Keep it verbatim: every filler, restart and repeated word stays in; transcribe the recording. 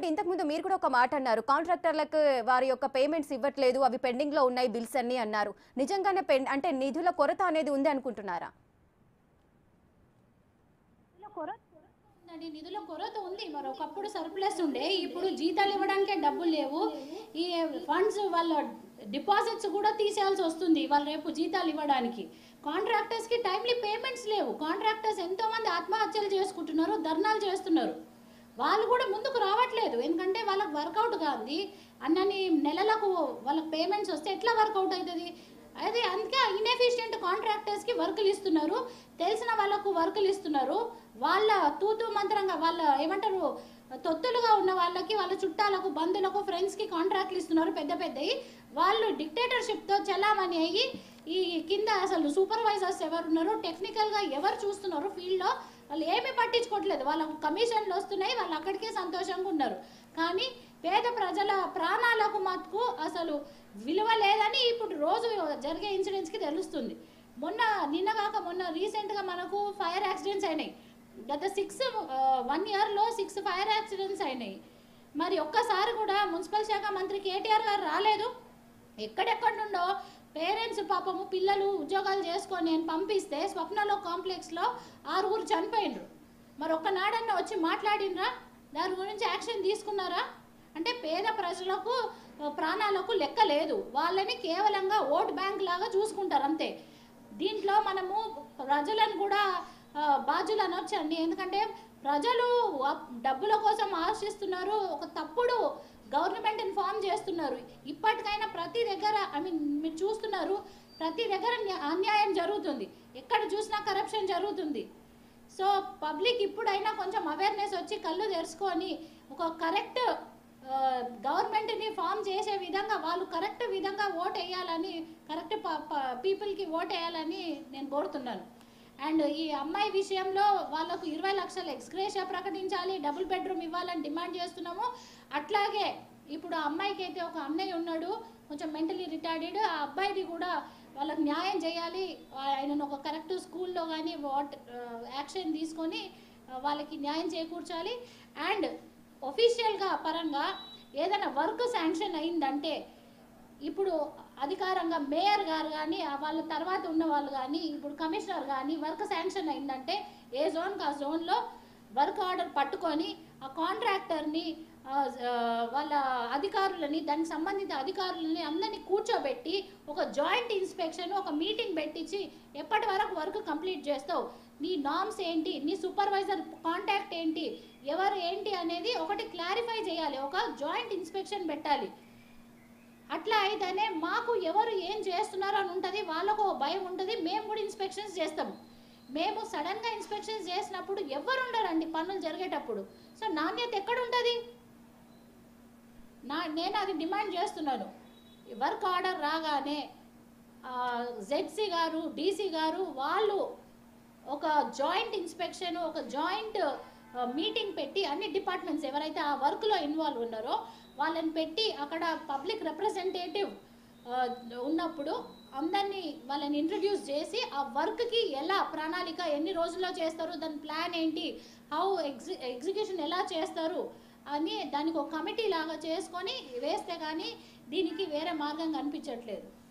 అంటే ఇంతకుముందు మీరు కూడా ఒక మాట అన్నారు, కాంట్రాక్టర్లకు వారి యొక్క పేమెంట్స్ ఇవ్వట్లేదు, అవి పెండింగ్ లో ఉన్నాయి బిల్స్ అన్ని అన్నారు. నిజంగానే అంటే నిధుల కొరత అనేది ఉంది అనుకుంటున్నారా? నిధుల కొరత ఉంది. మరి ఒకప్పుడు సర్ప్లస్ ఉండే, ఇప్పుడు జీతాలు ఇవ్వడానికే డబ్బులు లేవు. ఈ ఫండ్స్ వాళ్ళ డిపాజిట్స్ కూడా తీసేయాల్సి వస్తుంది వాళ్ళు రేపు జీతాలు ఇవ్వడానికి. కాంట్రాక్టర్స్కి టైమ్లీ పేమెంట్స్ లేవు. కాంట్రాక్టర్స్ ఎంతోమంది ఆత్మహత్యలు చేసుకుంటున్నారు, ధర్నాలు చేస్తున్నారు. వాళ్ళు కూడా ముందుకు రావట్లేదు, ఎందుకంటే వాళ్ళకి వర్కౌట్ కాదు. అన్నని నెలలకు వాళ్ళకి పేమెంట్స్ వస్తే ఎట్లా వర్కౌట్ అవుతుంది? అదే అందుకే ఇన్ఎఫిషియెంట్ కాంట్రాక్టర్స్కి వర్కులు ఇస్తున్నారు, తెలిసిన వాళ్ళకు వర్కులు ఇస్తున్నారు. వాళ్ళ తూతూ మంత్రంగా వాళ్ళ ఏమంటారు తొత్తులుగా ఉన్న వాళ్ళకి, వాళ్ళ చుట్టాలకు, బంధువులకు, ఫ్రెండ్స్కి కాంట్రాక్ట్లు ఇస్తున్నారు పెద్ద పెద్దవి. వాళ్ళు డిక్టేటర్షిప్తో చలామణి అయ్యి ఈ కింద అసలు సూపర్వైజర్స్ ఎవరు ఉన్నారు, టెక్నికల్గా ఎవరు చూస్తున్నారు ఫీల్డ్లో, వాళ్ళు ఏమీ పట్టించుకోవట్లేదు. వాళ్ళకు కమిషన్లు వస్తున్నాయి, వాళ్ళు అక్కడికే సంతోషంగా ఉన్నారు. కానీ పేద ప్రజల ప్రాణాలకు మటుకు అసలు విలువ లేదని ఇప్పుడు రోజు జరిగే ఇన్సిడెంట్స్కి తెలుస్తుంది. మొన్న నిన్న కాక మొన్న రీసెంట్గా మనకు ఫైర్ యాక్సిడెంట్స్ అయినాయి. గత సిక్స్ వన్ ఇయర్లో సిక్స్ ఫైర్ యాక్సిడెంట్స్ అయినాయి. మరి ఒక్కసారి కూడా మున్సిపల్ శాఖ మంత్రి కేటీఆర్ గారు రాలేదు. ఎక్కడెక్కడి నుండో పేరెంట్స్ పాపము పిల్లలు ఉద్యోగాలు చేసుకొని నేను పంపిస్తే స్వప్నలో కాంప్లెక్స్లో ఆరుగురు చనిపోయినరు. మరి ఒక్కనాడన్నా వచ్చి మాట్లాడినరా? దాని గురించి యాక్షన్ తీసుకున్నారా? అంటే పేద ప్రజలకు ప్రాణాలకు లెక్క లేదు. వాళ్ళని కేవలంగా ఓట్ బ్యాంక్ లాగా చూసుకుంటారు అంతే. దీంట్లో మనము ప్రజలను కూడా బాధ్యులు అనొచ్చండి. ఎందుకంటే ప్రజలు డబ్బుల కోసం ఆశిస్తున్నారు, ఒక తప్పుడు గవర్నమెంట్ని ఫామ్ చేస్తున్నారు. ఇప్పటికైనా ప్రతి దగ్గర ఐ మీన్ మీరు చూస్తున్నారు, ప్రతి దగ్గర అన్యాయం జరుగుతుంది, ఎక్కడ చూసినా కరప్షన్ జరుగుతుంది. సో పబ్లిక్ ఇప్పుడైనా కొంచెం అవేర్నెస్ వచ్చి కళ్ళు తెరుచుకొని ఒక కరెక్ట్ గవర్నమెంట్ని ఫామ్ చేసే విధంగా వాళ్ళు కరెక్ట్ విధంగా ఓట్ వేయాలని, కరెక్ట్ పీపుల్కి ఓట్ వేయాలని నేను కోరుతున్నాను. అండ్ ఈ అమ్మాయి విషయంలో వాళ్ళకు ఇరవై లక్షల ఎక్స్గ్రేషియా ప్రకటించాలి, డబుల్ బెడ్రూమ్ ఇవ్వాలని డిమాండ్ చేస్తున్నాము. అట్లాగే ఇప్పుడు ఆ అమ్మాయికి అయితే ఒక అన్నయ్య ఉన్నాడు, కొంచెం మెంటలీ రిటార్డెడ్. ఆ అబ్బాయిది కూడా వాళ్ళకి న్యాయం చేయాలి. ఆయనను ఒక కరెక్ట్ స్కూల్లో కానీ వాట్ యాక్షన్ తీసుకొని వాళ్ళకి న్యాయం చేకూర్చాలి. అండ్ ఒఫీషియల్గా పరంగా ఏదైనా వర్క్ శాంక్షన్ అయిందంటే ఇప్పుడు అధికారంగా మేయర్ గారు కానీ వాళ్ళ తర్వాత ఉన్న వాళ్ళు కానీ ఇప్పుడు కమిషనర్ కానీ వర్క్ శాంక్షన్ అయిందంటే ఏ జోన్కి ఆ జోన్లో వర్క్ ఆర్డర్ పట్టుకొని ఆ కాంట్రాక్టర్ని వాళ్ళ అధికారులని దానికి సంబంధిత అధికారులని అందరినీ కూర్చోబెట్టి ఒక జాయింట్ ఇన్స్పెక్షన్ ఒక మీటింగ్ పెట్టించి ఎప్పటి వరకు వర్క్ కంప్లీట్ చేస్తావు, నీ నామ్స్ ఏంటి, నీ సూపర్వైజర్ కాంటాక్ట్ ఏంటి, ఎవరు ఏంటి అనేది ఒకటి క్లారిఫై చేయాలి, ఒక జాయింట్ ఇన్స్పెక్షన్ పెట్టాలి. అట్లా అయితేనే మాకు ఎవరు ఏం చేస్తున్నారు అని ఉంటుంది, వాళ్ళకు భయం ఉంటుంది, మేము కూడా ఇన్స్పెక్షన్స్ చేస్తాము. మేము సడన్గా ఇన్స్పెక్షన్స్ చేసినప్పుడు ఎవరు ఉండరండి పనులు జరిగేటప్పుడు. సో నాణ్యత ఎక్కడ ఉంటుంది? నా నేను అది డిమాండ్ చేస్తున్నాను. వర్క్ ఆర్డర్ రాగానే జెడ్సీ గారు, డీసీ గారు వాళ్ళు ఒక జాయింట్ ఇన్స్పెక్షన్, ఒక జాయింట్ మీటింగ్ పెట్టి అన్ని డిపార్ట్మెంట్స్ ఎవరైతే ఆ వర్క్లో ఇన్వాల్వ్ ఉన్నారో వాళ్ళని పెట్టి అక్కడ పబ్లిక్ రిప్రజెంటేటివ్ ఉన్నప్పుడు అందరినీ వాళ్ళని ఇంట్రడ్యూస్ చేసి ఆ వర్క్కి ఎలా ప్రణాళిక ఎన్ని రోజుల్లో చేస్తారు, దాని ప్లాన్ ఏంటి, హౌ ఎగ్జి ఎగ్జిక్యూషన్ ఎలా చేస్తారు అని దానికి ఒక కమిటీ లాగా చేసుకొని వేస్తే కానీ దీనికి వేరే మార్గం కనిపించట్లేదు.